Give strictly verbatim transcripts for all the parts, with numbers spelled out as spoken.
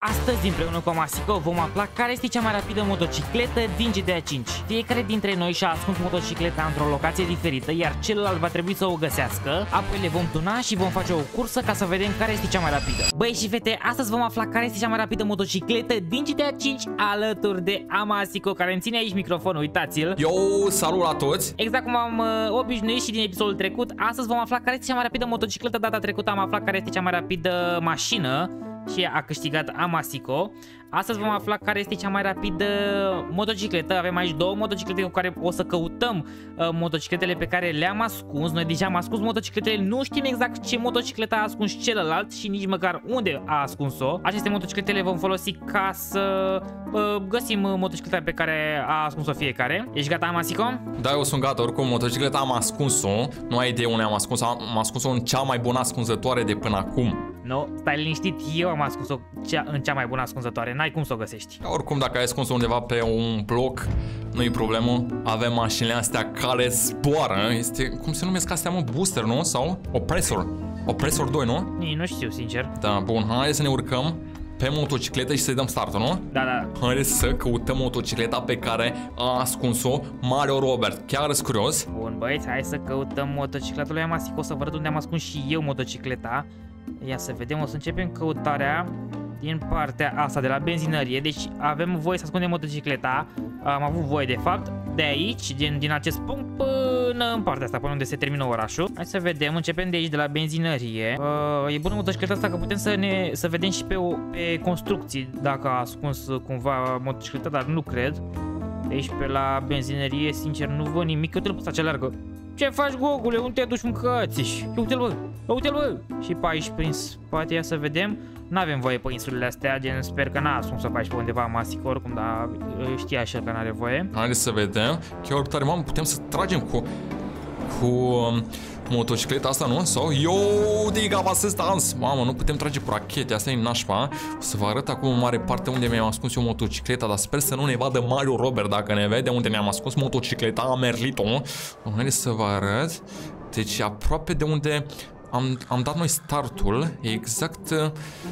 Astăzi, împreună cu Amasico, vom afla care este cea mai rapidă motocicletă din G T A cinci. Fiecare dintre noi și-a ascuns motocicleta într-o locație diferită, iar celălalt va trebui să o găsească. Apoi le vom tuna și vom face o cursă ca să vedem care este cea mai rapidă. Băi și fete, astăzi vom afla care este cea mai rapidă motocicletă din G T A cinci alături de Amasico, care îmi ține aici microfonul, uitați-l. Yo, salut la toți! Exact cum am uh, obișnuit și din episodul trecut, astăzi vom afla care este cea mai rapidă motocicletă. Data trecută am aflat care este cea mai rapidă mașină și a câștigat Amasico. Astăzi vom afla care este cea mai rapidă motocicletă. Avem aici două motociclete cu care o să căutăm uh, motocicletele pe care le-am ascuns. Noi deja am ascuns motocicletele, nu știm exact ce motocicletă a ascuns celălalt și nici măcar unde a ascuns-o. Aceste motociclete le vom folosi ca să uh, găsim motocicleta pe care a ascuns-o fiecare. Ești gata, Amasico? Da, eu sunt gata, oricum motocicleta am ascuns-o. Nu ai idee unde am ascuns-o, am ascuns-o în cea mai bună ascunzătoare de până acum. Nu, stai liniștit, eu am ascuns-o în cea mai bună ascunzătoare, n-ai cum să o găsești. Oricum, dacă ai ascuns-o undeva pe un bloc, nu-i problemă. Avem mașinile astea care zboară. Este, cum se numesc astea, mă? Booster, nu? Sau? Opresor. Opresor doi, nu? Nici nu știu, sincer. Da, bun, hai să ne urcăm pe motocicletă și să-i dăm startul, nu? Da, da. Haideți să căutăm motocicleta pe care a ascuns-o Mario Robert. Chiar sunt curios. Bun, băieți, hai să căutăm motocicleta lui Amasico, să vă arăt unde am ascuns și eu motocicleta. Ia să vedem, o să începem căutarea din partea asta, de la benzinărie. Deci avem voie să ascundem motocicleta. Am avut voie, de fapt, de aici, din, din acest punct până în partea asta, până unde se termină orașul. Hai să vedem, începem de aici, de la benzinărie. uh, E bună motocicleta asta, că putem să ne să vedem și pe, o, pe construcții dacă a ascuns cumva motocicleta, dar nu cred. De aici pe la benzinărie, sincer, nu văd nimic. Uite-l pe ăsta ce alergă. Ce faci, Gogule? Unde te duci, mâncați-și? Uite-l, bă! Uite-l, bă! Și pe aici, prin spate, ia să vedem. N-avem voie pe insulele astea, gen, sper că n-a ascuns-o pe aici pe undeva Amasico, oricum, dar știa și el că n-are voie. Haideți să vedem. Chiar tare, mamă, putem să tragem cu... cu... Um, motocicleta asta, nu? Sau... Yo, diga assistance! Mamă, nu putem trage cu rachete, asta e nașpa. O să vă arăt acum în mare parte unde mi-am ascuns eu motocicleta, dar sper să nu ne vadă Mario Robert dacă ne vede unde ne-am ascuns motocicleta, am merlit-o. Haideți să vă arăt. Deci aproape de unde am, am dat noi startul, exact uh,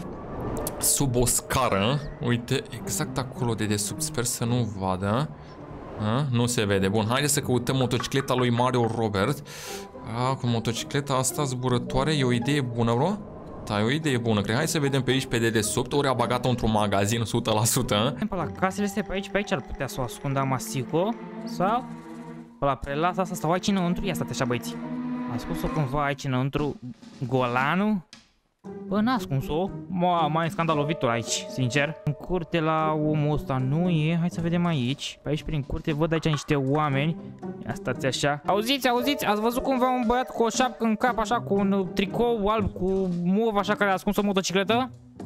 sub o scară. Uite, exact acolo de desubt, sper să nu vadă. A, nu se vede. Bun, haideți să căutăm motocicleta lui Mario Robert. A, cu motocicleta asta zburătoare e o idee bună, bro? Da, e o idee bună, cred. Hai să vedem pe aici, pe dedesubt. Ori a băgat-o într-un magazin o sută la sută. Pe la casele astea pe aici, pe aici ar putea să o ascundă Amasico. Sau pe la prelas asta, sau aici înăuntru. Ia stai așa, băieți. A ascuns-o cumva aici înăuntru Golanu. Bă, n-a ascuns-o. Mai scandalovitor aici, sincer. În curte la omul ăsta nu e. Hai să vedem aici. Pe aici prin curte văd aici niște oameni. Ia stați așa. Auziți, auziți? Ați văzut cumva un băiat cu o șapcă în cap, așa, cu un tricou alb, cu mov, așa, care a ascuns o motocicletă?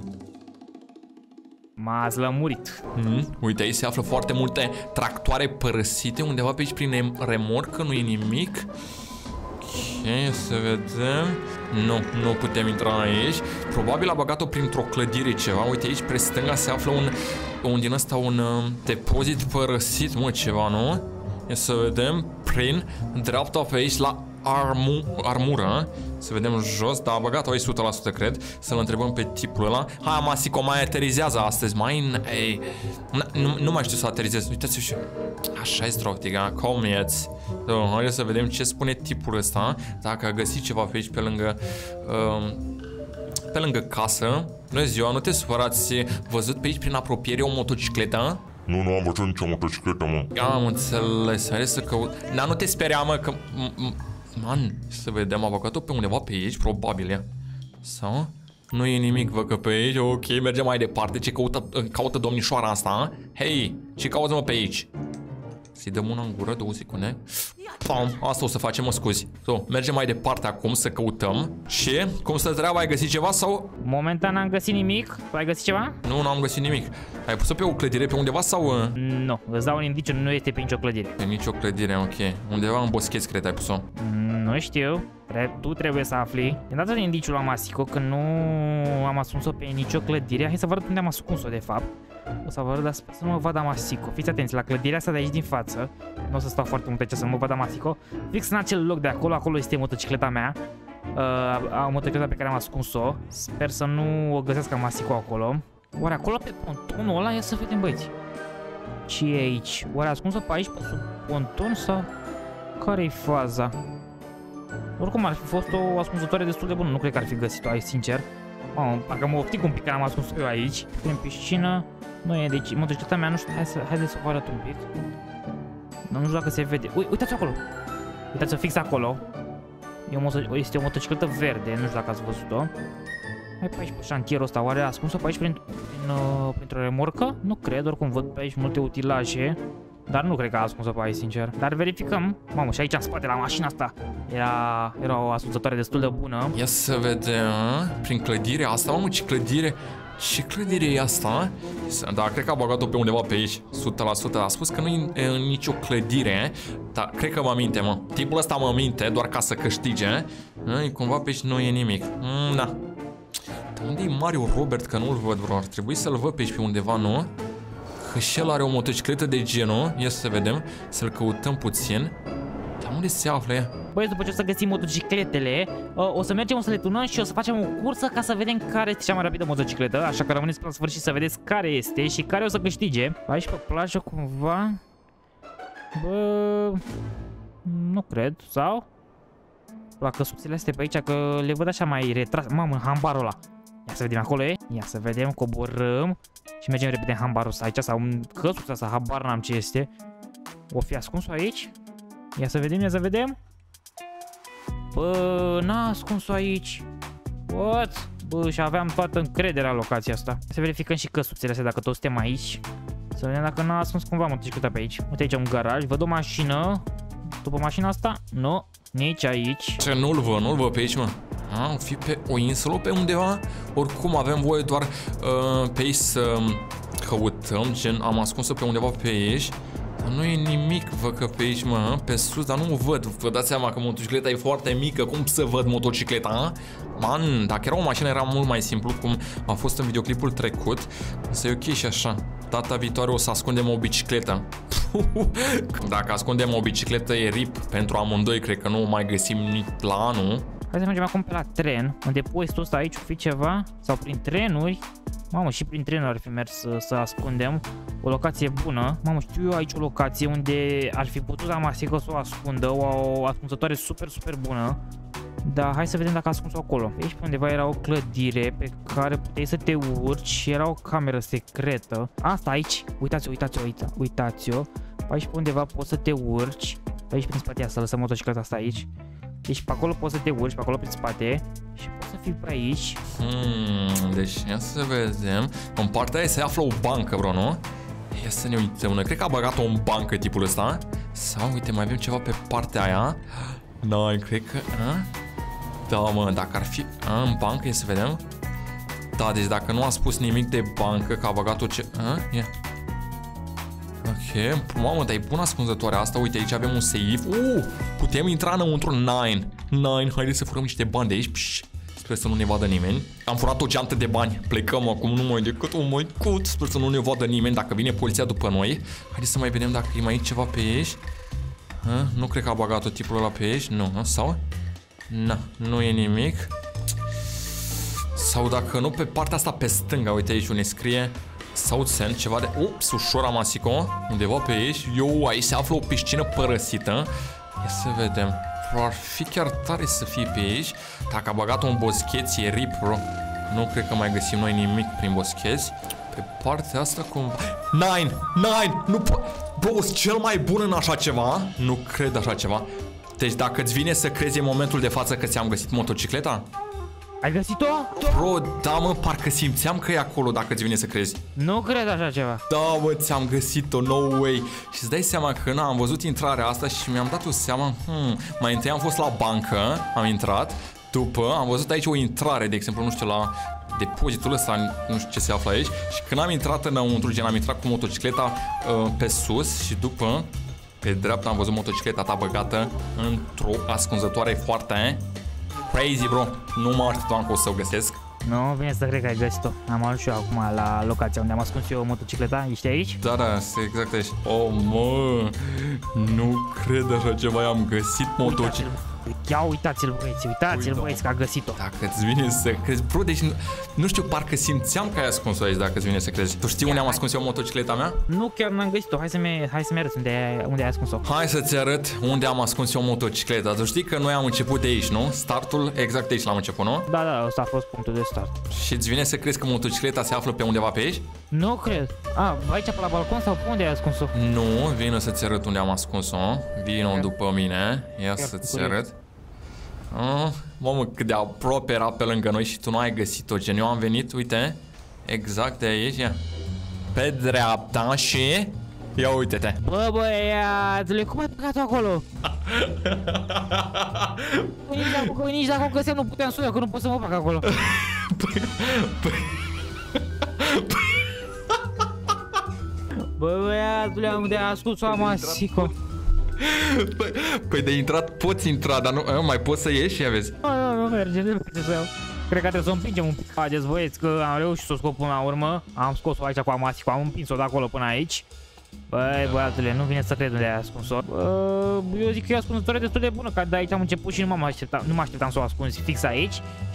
M-a zlămurit. Mm, uite, aici se află foarte multe tractoare părăsite. Undeva pe aici prin remorcă, nu e nimic. Ok, să vedem. Nu, nu putem intra aici. Probabil a băgat-o printr-o clădire ceva. Uite, aici pre stânga se află un, un din ăsta, un uh, depozit părăsit, mă, ceva, nu? Ia să vedem prin dreapta pe aici la armu, armură. Să vedem jos, dar a băgat-o aici o sută la sută, cred. Să-l întrebăm pe tipul ăla. Hai, Amasico, mai aterizează astăzi, mai... Ei, nu, nu mai știu să aterizez. Uitați-vă și... Așa-i stroftiga, cum eți? Hai să vedem ce spune tipul ăsta. Dacă a găsit ceva pe aici, pe lângă... Uh, pe lângă casă. Bună ziua, nu te supărați, văzut pe aici prin apropiere o motocicletă? Nu, nu am văzut nicio motocicletă, mă. Am înțeles, hai să căut... Dar nu te speria, mă, că... Man, să vedem, a băgat-o pe undeva pe aici, probabil, ia. Sau? Nu e nimic, văd că pe aici, ok, mergem mai departe. Ce caută, caută domnișoara asta? Hei, ce caută, mă, pe aici? Să-i dăm una în gură, două secunde. Pam, asta o să facem, mă scuzi. So, mergem mai departe acum să căutăm. Și, cum stă treaba, ai găsit ceva sau? Momentan n-am găsit nimic. Tu ai găsit ceva? Nu, nu am găsit nimic. Ai pus-o pe o clădire pe undeva sau? Nu, îți dau un indiciu, nu este pe nicio clădire. Pe nicio clădire, ok. Undeva în boscheți, cred, ai pus-o. Nu știu. Tu trebuie să afli. I-am dat un indiciu la Amasico că nu am ascuns-o pe nicio clădire. Hai să vă arăt unde am ascuns-o, de fapt. O să vă arăt, dar sper să nu mă vadă Amasico. Fiți atenți, la clădirea asta de aici din față. Nu o să stau foarte mult aici să nu mă vadă Amasico. Fix în acel loc de acolo, acolo este motocicleta mea. Uh, motocicleta pe care am ascuns-o. Sper să nu o găsesc Amasico acolo. Oare acolo pe pontonul ăla? Ia să vedem, băieți. Ce e aici? Oare ascunsă pe aici, pe sub ponton sau? Care-i faza? Oricum ar fi fost o ascunzătoare destul de bună. Nu cred că ar fi găsit-o aici, sincer. Mamă, parcă mă optic un pic că am ascuns eu aici. În piscină. Nu e, deci motocicleta mea, nu știu, hai să, haideți să vă arăt un pic. Nu știu dacă se vede. Ui, uitați acolo. Uitați-o fix acolo. E o, este o motocicletă verde, nu știu dacă ați văzut-o. Hai pe aici, pe șantierul ăsta. Oare a ascuns-o pe aici prin, prin, uh, printr-o remorcă? Nu cred, oricum văd pe aici multe utilaje. Dar nu cred că a ascuns-o pe aici, sincer. Dar verificăm. Mamă, și aici în spate, la mașina asta, era, era o ascunzătoare destul de bună. Ia să vedem, prin clădirea asta, mamă, ce clădire. Ce clădire e asta? Da, cred că a băgat-o pe undeva pe aici, o sută la sută. A spus că nu e în nicio clădire, dar cred că mă minte, mă. Tipul ăsta mă minte, doar ca să câștige. E, cumva pe aici nu e nimic. Mm, da. Dar unde e Mario Robert, că nu-l văd, bro? Ar trebui să-l văd pe aici pe undeva, nu? Că și el are o motocicletă de genul. Ia să vedem, să-l căutăm puțin. Dar unde se află ea? Băi, după ce o să găsim motocicletele, o să mergem, o să le tunăm și o să facem o cursă ca să vedem care este cea mai rapidă motocicletă. Așa că rămâneți până la sfârșit să vedeți care este și care o să câștige. Aici pe plajă cumva. Bă, nu cred, sau? La căsuțele astea pe aici, că le văd așa mai retras. Mamă, în hambarul ăla. Ia să vedem acolo, e? Ia să vedem, coborâm și mergem repede în hambarul ăsta aici, sau în căsuța asta, habar n-am ce este. O fi ascuns-o aici? Ia să vedem, ia să vedem. Bă, n-a ascuns-o aici. What? Bă, și aveam toată încrederea în locația asta. Să verificăm și căsuțele astea dacă toți suntem aici. Să vedem dacă n-a ascuns cumva motocicleta pe aici. Uite aici un garaj, văd o mașină. După mașina asta? Nu, nici aici. Ce, nu-l văd, nu-l văd pe aici, mă. A, o fi pe o insulă pe undeva? Oricum avem voie doar uh, pe aici să căutăm, gen am ascuns-o pe undeva pe aici. Dar nu e nimic, văd că pe aici, mă, pe sus, dar nu o văd. Vă dați seama că motocicleta e foarte mică, cum să văd motocicleta? Man, dacă era o mașină era mult mai simplu, cum a fost în videoclipul trecut. Însă e ok și așa. Data viitoare o să ascundem o bicicletă. Dacă ascundem o bicicletă e rip pentru amândoi, cred că nu o mai găsim nici la anul. Hai să mergem acum pe la tren, unde postul ăsta aici o fi ceva, sau prin trenuri. Mamă, și prin trenuri ar fi mers să, să ascundem. O locație bună. Mamă, știu eu aici o locație unde ar fi putut Amasico să o ascundă, o, o ascunzătoare super, super bună. Dar hai să vedem dacă a ascuns-o acolo. Aici pe undeva era o clădire pe care puteai să te urci și era o cameră secretă. Asta aici, uitați-o, uitați-o, uita, uitați-o. Aici pe undeva poți să te urci. Aici prin spate, să lăsăm motocicleta asta aici. Deci pe acolo poți să te urci, pe acolo prin spate. Și poți să fii pe aici. Hmm, deci ia să vedem. În partea aia se află o bancă, bro, nu? Ia să ne uităm. Noi cred că a băgat-o în bancă tipul ăsta. Sau, uite, mai avem ceva pe partea aia. Da, cred că... A? Da, mă, dacă ar fi a, în bancă, ia să vedem. Da, deci dacă nu a spus nimic de bancă, că a băgat-o ce... A? Ia. Ok, mamă, dar e bună ascunzătoarea asta. Uite, aici avem un safe. Uh, putem intra înăuntru. Nine. Nine, haideți să furăm niște bani de aici. Pș, sper să nu ne vadă nimeni. Am furat o geantă de bani. Plecăm acum, nu mai decât. Oh my god, sper să nu ne vadă nimeni. Dacă vine poliția după noi. Haideți să mai vedem dacă e mai aici ceva pe aici. Ha? Nu cred că a băgat-o tipul ăla pe aici. Nu, nu? Sau? Na, nu e nimic. Sau dacă nu, pe partea asta pe stânga. Uite aici unde scrie South Sand, ceva de... Ups, ușor Amasico. Undeva pe aici. Eu, aici se află o piscină părăsită. Ia să vedem. Ar fi chiar tare să fie pe aici. Dacă a băgat-o în boscheți, e rip, bro. Nu cred că mai găsim noi nimic prin boscheți. Pe partea asta cumva... Nine! Nine! Nu po... Bro, sunt cel mai bun în așa ceva. Nu cred așa ceva. Deci dacă îți vine să crezi în momentul de față că ți-am găsit motocicleta? Ai găsit-o? Bro, da, mă, parcă simțeam că e acolo dacă îți vine să crezi. Nu cred așa ceva. Da, mă, ți-am găsit-o, no way. Și îți dai seama că, na, am văzut intrarea asta și mi-am dat o seama, hmm, mai întâi am fost la bancă, am intrat, după am văzut aici o intrare, de exemplu, nu știu, la depozitul ăsta, nu știu ce se află aici. Și când am intrat înăuntru, gen, am intrat cu motocicleta uh, pe sus și după, pe dreapta am văzut motocicleta ta băgată într-o ascunzătoare foarte crazy, bro. Nu mă așteptam că o să o găsesc. Nu, vine să cred că ai găsit-o. Am ajuns și eu acum la locația unde am ascuns eu motocicleta. Ești aici? Da, da, exact aici. Oh, mă, nu cred așa ceva. Am găsit motocicleta. Ia uitați-l băieți, uitați-l băieți că a găsit-o. Dacă îți vine să crezi, bro, deci nu, nu știu, parcă simțeam că ai ascuns-o aici, dacă îți vine să crezi. Tu știi unde am ascuns eu motocicleta mea? Nu, chiar n-am găsit-o, hai să-mi hai să-mi arăți unde, unde ai ascuns-o. Hai să-ți arăt unde am ascuns eu motocicleta. Tu știi că noi am început de aici, nu? Startul exact de aici l-am început, nu? Da, da, ăsta a fost punctul de start. Și îți vine să crezi că motocicleta se află pe undeva pe aici? Nu cred. A, aici pe la balcon sau pe unde ai ascuns-o? Nu, vino să-ți arăt unde am ascuns-o. Vino după mine. Ia să-ți arăt. Oh, mamă, cât de aproape era pe lângă noi și tu nu ai găsit-o. Gen, eu am venit, uite, exact de aici, ia. Pe dreapta și... Ia uite-te. Bă, băiatule, cum ai plecat acolo? Păi nici dacă, nici dacă o găseam nu puteam să o iau, că nu pot să mă fac acolo. Păi... Păi... Bă, băiatule, unde a ascuns-o amasico? Păi, păi de intrat poți intra, dar nu mai poți să ieși, ia vezi. Nu, nu, nu merge, nu merge să iau. Cred că trebuie să o împingem un pic. Haideți băieți că am reușit să o scot până la urmă. Am scos-o aici cu amasico, am împins-o de acolo până aici. Băi, băiatule, nu vine să cred unde ai ascuns-o. Eu zic că e ascunzătoare destul de bună, că de aici am început și nu mă așteptam, nu mă așteptam să o ascunzi fix aici.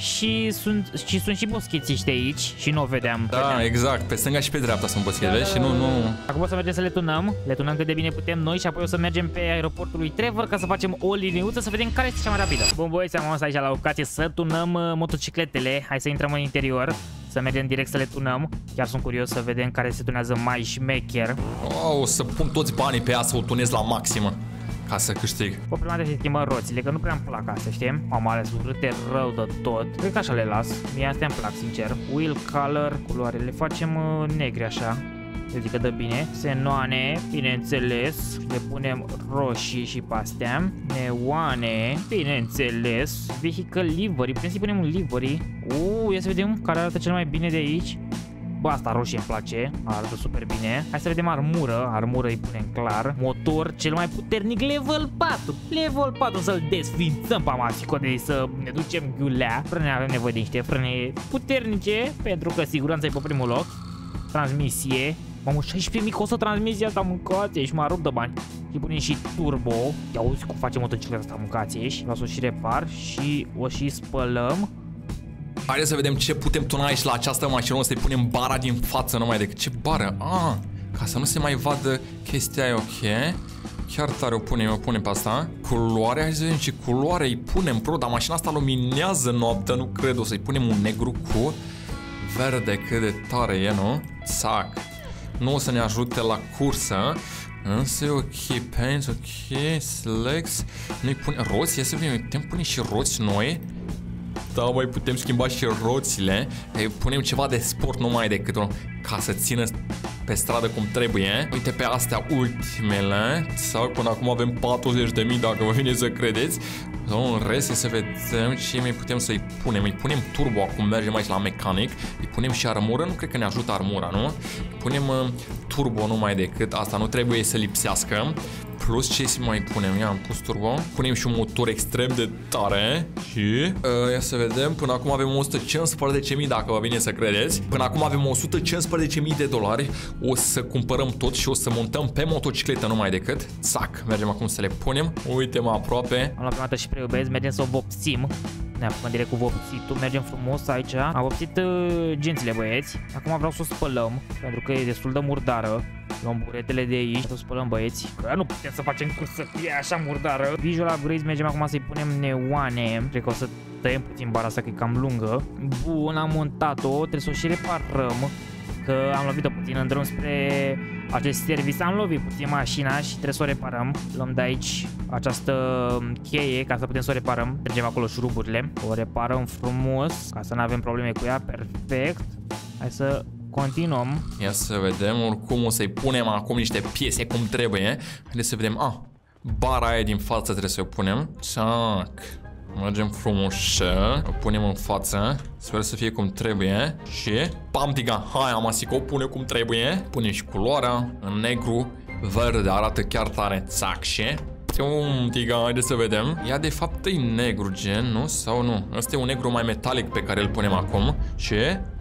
Și sunt și, sunt și boschețiști aici și nu o vedeam. Da, vedeam. Exact, pe stânga și pe dreapta sunt boschete, vezi? Și nu, nu... Acum o să mergem să le tunăm, le tunăm cât de bine putem noi și apoi o să mergem pe aeroportul lui Trevor ca să facem o liniuță să vedem care este cea mai rapidă. Bun băieți, am ajuns aici la locație să tunăm uh, motocicletele. Hai să intrăm în interior, să mergem direct să le tunăm. Chiar sunt curios să vedem care se tunează mai șmecher. Oh, o să pun toți banii pe ea să o tunez la maximă ca să câștig. O prima dată să schimbăm roțile, că nu prea îmi plac astea, știi? Am ales urâte rău de tot. Cred că așa le las. Mie astea îmi plac, sincer. Wheel color, culoare, le facem uh, negre așa. Eu zic că dă bine. Senoane, bineînțeles. Le punem roșii și pe astea. Neoane, bineînțeles. Vehicle livery, putem să punem un livery. Uuu, ia să vedem care arată cel mai bine de aici. Bă, asta roșie îmi place, arată super bine. Hai să vedem armură, armură îi punem clar. Motor cel mai puternic, level patru. Level patru, să-l desfințăm pe amasico de să ne ducem ghiulea. Frâne, avem nevoie de niște frâne puternice, pentru că siguranța e pe primul loc. Transmisie. Mamă, șaisprezece mii costă transmisia asta, mâncați și m-a rupt de bani. Și punem și turbo. Ia uzi cum facem motocicleta asta, mâncați și vreau să o și repar și o și spălăm. Haideți să vedem ce putem tuna aici la această mașină. O să-i punem bara din față numai decât. Ce bară? Ah, ca să nu se mai vadă chestia aia, ok. Chiar tare o punem, o punem pe asta. Culoare, hai să vedem ce culoare îi punem, bro. Dar mașina asta luminează noaptea, nu cred. O să-i punem un negru cu verde, cât de tare e, nu? Țac. Nu o să ne ajute la cursă. Însă e ok, pants, ok, selects. Nu-i pune roți, ia să vedem, putem pune și roți noi. Da, mai putem schimba și roțile. Punem ceva de sport numai decât unul, ca să țină pe stradă cum trebuie. Uite pe astea ultimele. Sau până acum avem patruzeci de mii, dacă vă vine să credeți. Sau în rest, să vedem ce mai putem să-i punem. Îi punem turbo, acum mergem aici la mecanic. Îi punem și armură, nu cred că ne ajută armura, nu? Îi punem uh, turbo numai decât, asta nu trebuie să lipsească. Plus ce să mai punem? Ia, am pus turbo. Punem și un motor extrem de tare. Și uh, ia să vedem. Până acum avem o sută cincisprezece mii, dacă vă vine să credeți. Până acum avem o sută cincisprezece mii de dolari. O să cumpărăm tot și o să montăm pe motocicletă numai decât. Țac, mergem acum să le punem. Uite-mă aproape. Am luat prima dată și preiubesc, mergem să o vopsim. Ne apucăm direct cu vopsitul, mergem frumos aici. Am vopsit uh, gențile, băieți. Acum vreau să o spălăm, pentru că e destul de murdară. Luăm buretele de aici, să o spălăm, băieți. Că nu putem să facem cum să fie așa murdară. Visual upgrades, mergem acum să-i punem neoane. Cred că o să tăiem puțin bara asta, că e cam lungă. Bun, am montat-o, trebuie să o și reparăm. Că am lovit-o puțin în drum spre acest service. Am lovit puțin mașina și trebuie să o reparăm. Luăm de aici această cheie ca să putem să o reparăm. Tragem acolo șuruburile. O reparăm frumos ca să nu avem probleme cu ea. Perfect. Hai să continuăm. Ia să vedem, oricum o să-i punem acum niște piese cum trebuie. Haideți să vedem. Ah, bara aia din față trebuie să o punem. Tac. Mergem frumos, o punem în față. Sper să fie cum trebuie. Și pam tiga, hai amasico, pune cum trebuie. Punem și culoarea în negru, verde, arată chiar tare. Țac și um, tiga, haideți să vedem. Ea de fapt e negru gen, nu? Sau nu? Ăsta e un negru mai metalic pe care îl punem acum. Și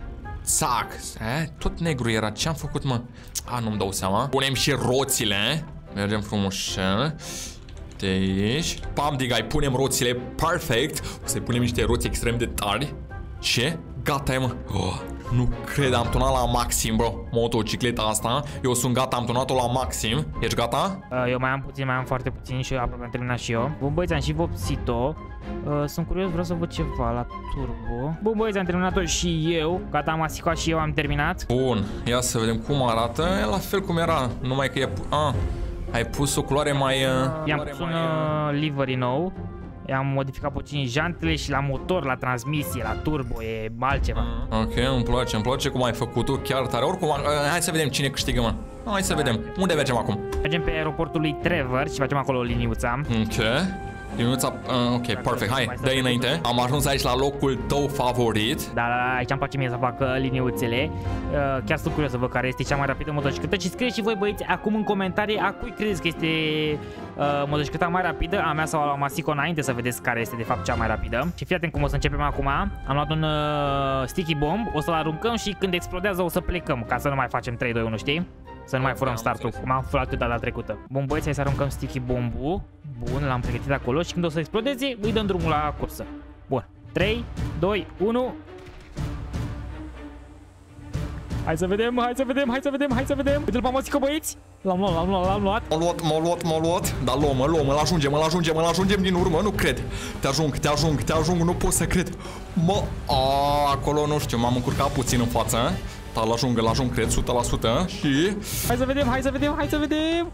țac, eh, tot negru era. Ce-am făcut, mă? A, nu-mi dau seama. Punem și roțile. Mergem frumos. De aici. Pam, digai, punem roțile perfect. O să-i punem niște roți extrem de tari. Ce? Gata, e, mă. Oh, nu cred, am tunat la maxim, bro. Motocicleta asta. Eu sunt gata, am tunat-o la maxim. Ești gata? Eu mai am puțin, mai am foarte puțin și eu aproape am terminat și eu. Bun, băieți, am și vopsit-o. Uh, sunt curios, vreau să văd ceva la turbo. Bun, băieți, am terminat-o și eu. Gata, am asicat și eu, am terminat. Bun, ia să vedem cum arată. E la fel cum era, numai că e... Ah, ai pus o culoare mai... Uh, I-am pus un uh, livery nou. I-am modificat puțin jantele și la motor, la transmisie, la turbo, e altceva. Ok, îmi place, îmi place cum ai făcut-o, chiar tare. Oricum, uh, hai să vedem cine câștigă, mă. Hai să vedem. Unde mergem acum? Mergem pe aeroportul lui Trevor și facem acolo o liniuță. Ok. Liniuța, uh, ok, perfect, hai, dă-i înainte. Am ajuns aici la locul tău favorit. Da, da, aici îmi place mie să fac uh, liniuțele. uh, Chiar sunt curios să văd care este cea mai rapidă motocicletă. Și scrieți și voi, băieți, acum în comentarii a cui credeți că este uh, motocicleta mai rapidă, a mea sau a Masico, înainte să vedeți care este de fapt cea mai rapidă. Și fii atent cum o să începem acum. Am luat un uh, sticky bomb, o să-l aruncăm și când explodează o să plecăm, ca să nu mai facem trei, doi, unu, știi? Să nu mai furăm startul, cum am furat data trecută. Bun, băieți, hai să aruncăm sticky bombul. Bun, l-am pregătit acolo și când o să explodeze, îi dăm drumul la cursă. Bun, trei, doi, unu. Hai să vedem, hai să vedem, hai să vedem, hai să vedem. Uite-l pe Masico, băieți. L-am luat, l-am luat, l-am luat. M-a luat, m-a luat, m-a luat. Dar luăm, luăm, îl ajungem, îl ajungem, îl ajungem din urmă, nu cred. Te ajung, te ajung, te ajung, nu pot să cred. Mă, a, acolo nu știu, m-am încurcat puțin în față. Dar l-ajung, l-ajung, cred, o sută la sută. Și... Hai să vedem, hai să vedem, hai să vedem.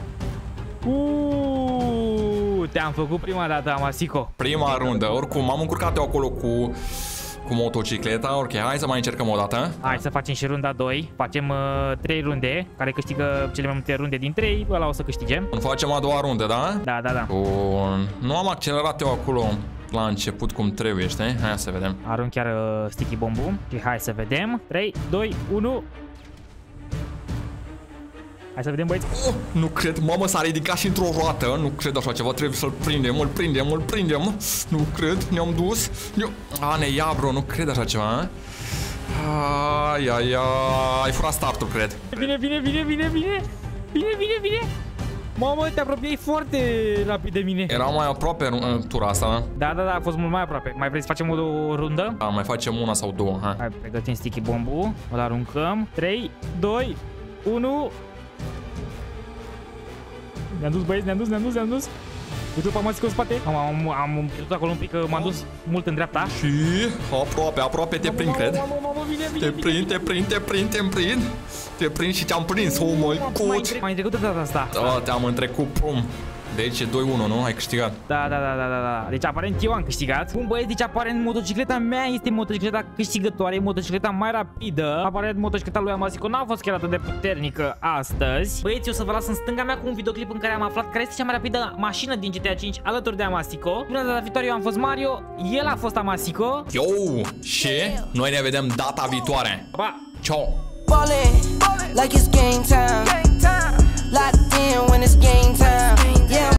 Uuuu, te-am făcut prima dată, Masico. Prima rundă, oricum, m-am încurcat eu acolo cu... Cu motocicleta, ok, hai să mai încercăm o dată. Hai să facem și runda doi. Facem uh, trei runde. Care câștigă cele mai multe runde din trei, ăla o să câștige. Facem a doua rundă, da? Da, da, da. Bun. Nu am accelerat eu acolo la început cum trebuie, știi? Hai să vedem. Arunc chiar uh, sticky bombul. Și hai să vedem. trei, doi, unu. Hai să vedem, băieți. Oh, nu cred, mamă, s-a ridicat și într-o roată. Nu cred așa ceva, trebuie să-l prindem, îl prindem, îl prindem. Nu cred, ne-am dus. A, ne ia, bro, nu cred așa ceva. Ai, ai, ai, ai furat startul, cred. Bine, bine, bine, bine, bine. Bine, bine, bine. Mamă, te apropiai foarte rapid de mine. Era mai aproape în tura asta. Da, da, da, a fost mult mai aproape. Mai vrei să facem o rundă? Da, mai facem una sau două, ha. Hai, pregătim sticky bombul. Îl aruncăm. trei, doi, unu. Ne-am dus, băieți, ne-am dus, ne-am dus, ne-am dus. Uite-l pe Masico în spate. Am, am, am pierdut acolo un pic, că m-am dus mult în dreapta. Și aproape, aproape te prind, cred. Mamă, mamă, vine, vine, te prind, te prind, te prind, te prind. Te prind și te-am prins, oh my god. M-ai trecut de data asta. Da, te-am întrecut, pum. Deci e doi unu, nu? Ai câștigat. Da, da, da, da, da, da. Deci aparent eu am câștigat. Bun, băieți, deci aparent motocicleta mea este motocicleta câștigătoare, motocicleta mai rapidă. Aparent motocicleta lui Masico n-a fost chiar atât de puternică astăzi. Băieți, eu să vă las în stânga mea cu un videoclip în care am aflat care este cea mai rapidă mașină din G T A cinci alături de Masico. Până data viitoare eu am fost Mario, el a fost Masico. Yo, și noi ne vedem data viitoare. Pa! Ciao. Ballin', like it's game time.